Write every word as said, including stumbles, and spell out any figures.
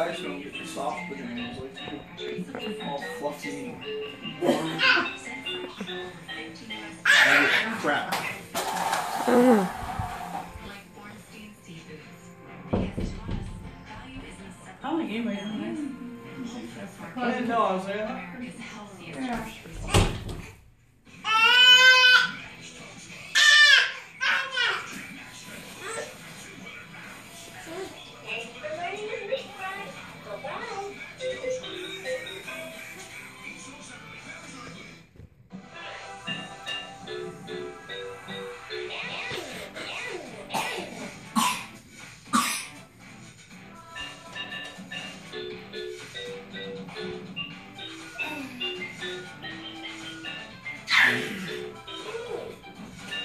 guys don't get the soft bananas like all fluffy and warm. Crap. Mm. I like anyway. I didn't know I was there. Yeah.